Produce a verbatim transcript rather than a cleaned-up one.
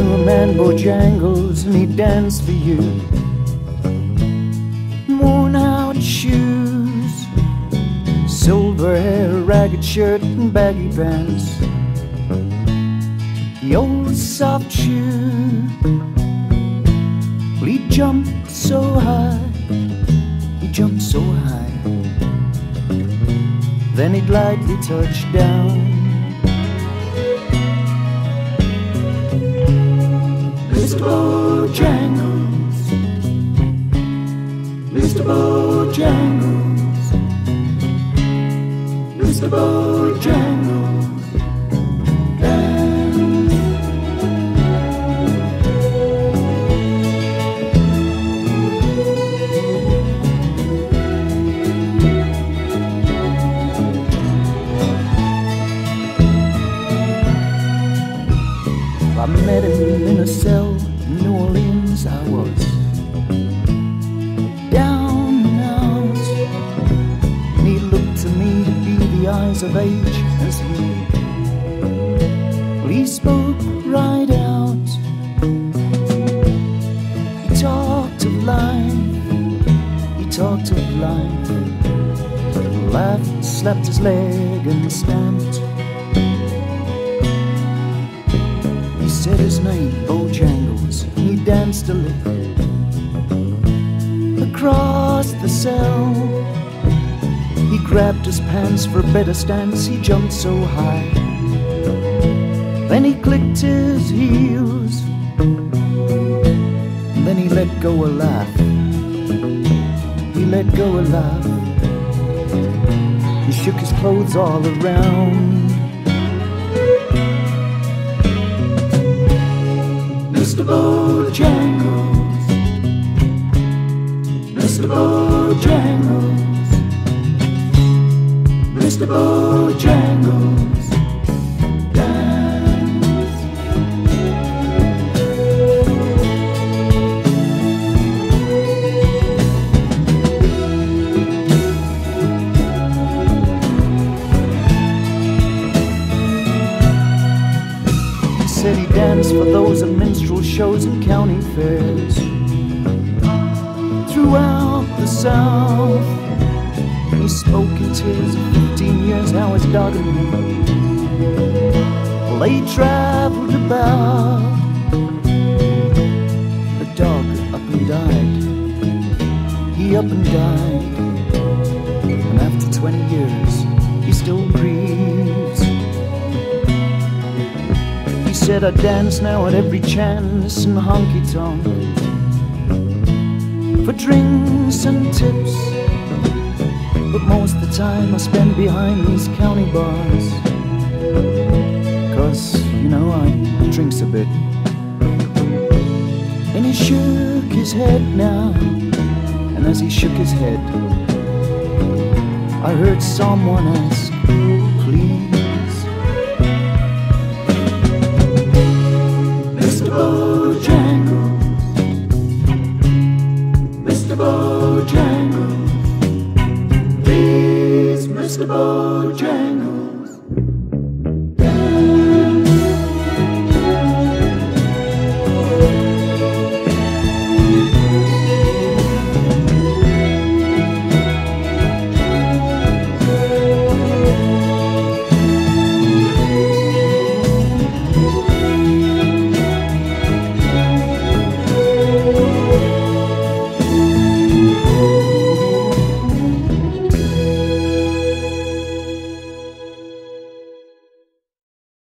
knew a man, Bojangles, and he danced for you. Worn out shoes, silver hair, ragged shirt and baggy pants. The old soft shoe, well, he jumped so high, he jumped so high. Then he'd lightly touch down. Mister Bojangles, Mister Bojangles, Mister Bojangles, dance. I met him in a cell in New Orleans. I was down and out, and he looked to me to be the eyes of age as he, well, he spoke right out. He talked of life, he talked of life, laughed, slapped his leg and stamped. Said his name, Bojangles, and he danced a little across the cell. He grabbed his pants for a better stance, he jumped so high. Then he clicked his heels, and then he let go a laugh. He let go a laugh. He shook his clothes all around. Mister Bojangles, Mister Bojangles, Mister Bojangles, dance. He said he danced for those at minstrel shows and county fairs throughout the South. He spoke in tears of fifteen years, how his dog and him, well, they traveled about. The dog up and died, he up and died, and after twenty years he still grieves. He said, I dance now at every chance and honky-tonk for drinks and tips, but most of the time I spend behind these county bars, 'cause, you know, I drinks a bit. And he shook his head now, and as he shook his head, I heard someone ask, please. Mister Bojangles, Mister Bojangles, please, Mister Bojangles.